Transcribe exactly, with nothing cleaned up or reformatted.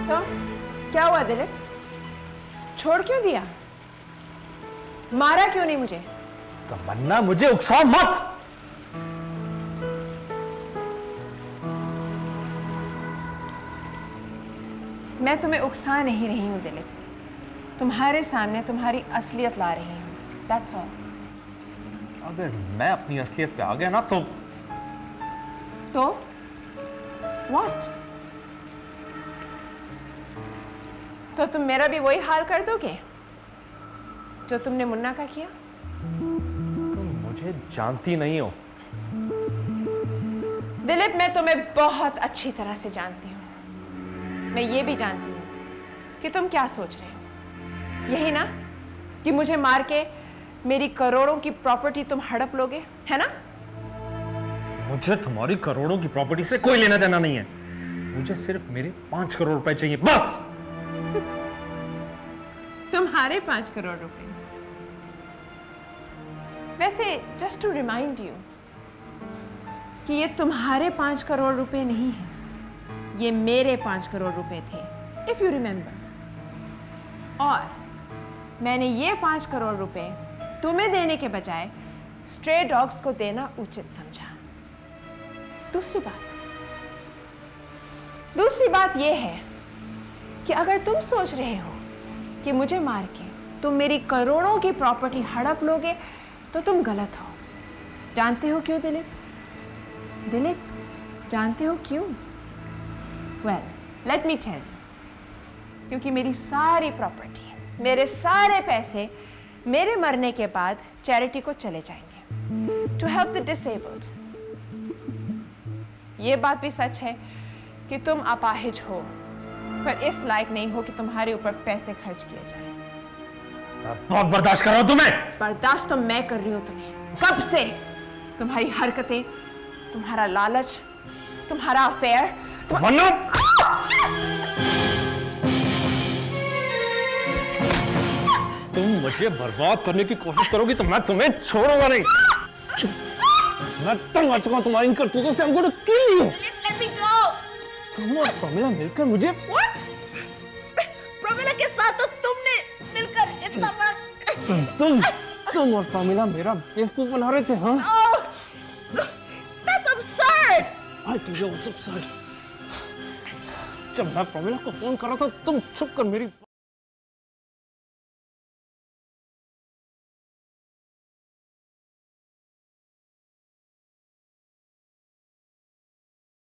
so, क्या हुआ दिलीप? छोड़ क्यों दिया? मारा क्यों नहीं मुझे? तमन्ना मुझे उकसाओ मत। मैं तुम्हें उकसा नहीं रही हूँ दिलीप, तुम्हारे सामने तुम्हारी असलियत ला रही हूँ, that's all। अगर मैं अपनी असलियत पे आ गया ना तो तो what? तो तुम मेरा भी वही हाल कर दोगे जो तुमने मुन्ना का किया? तुम मुझे जानती नहीं हो। दिलीप, मैं तुम्हें बहुत अच्छी तरह से जानती हूँ। मैं ये भी जानती हूँ कि तुम क्या सोच रहे हो। यही ना कि मुझे मार के मेरी करोड़ों की प्रॉपर्टी तुम हड़प लोगे, है ना? मुझे तुम्हारी करोड़ों की प्रॉपर्टी से कोई लेना देना नहीं है। मुझे सिर्फ मेरे पांच करोड़ रुपए चाहिए, बस। तुम्हारे पांच करोड़ रुपए? वैसे जस्ट टू रिमाइंड यू कि ये तुम्हारे पांच करोड़ रुपए नहीं है, ये मेरे पांच करोड़ रुपए थे, इफ यू रिमेंबर। और मैंने ये पांच करोड़ रुपए तुम्हें देने के बजाय स्ट्रे डॉग्स को देना उचित समझा। दूसरी बात दूसरी बात यह है कि अगर तुम सोच रहे हो कि मुझे मार के तुम मेरी करोड़ों की प्रॉपर्टी हड़प लोगे तो तुम गलत हो। जानते हो क्यों दिलीप? दिलीप, जानते हो क्यों? Well, let me tell you. क्योंकि मेरी सारी प्रॉपर्टी, मेरे सारे पैसे मेरे मरने के बाद चैरिटी को चले जाएंगे, टू हेल्प द डिसेबल्ड। ये बात भी सच है कि तुम अपाहिज हो, पर इस लायक नहीं हो कि तुम्हारे ऊपर पैसे खर्च किए जाए। बहुत बर्दाश्त कर रहा हूं तुम्हें। बर्दाश्त तो मैं कर रही हूं तुम्हें, कब से। तुम्हारी हरकतें, तुम्हारा लालच, तुम्हारा अफेयर। तमन्ना, तुम मुझे बर्बाद करने की कोशिश करोगी तो मैं तुम्हें छोड़ूंगा नहीं। मैं तंग आ चुका हूं तुम्हारी इन करतूतों से। I'm going to kill you। Let me go। तुम और प्रमिला मिलकर मुझे What? प्रमिला के साथ तो तुमने मिलकर इतना बड़ा। तुम तुम और प्रमिला मेरा बेवकूफ बना रहे थे, हाँ? Oh, that's absurd। I'll tell you what's absurd। जब मैं प्रमिला को फोन कर रहा था तुम छुप कर मेरी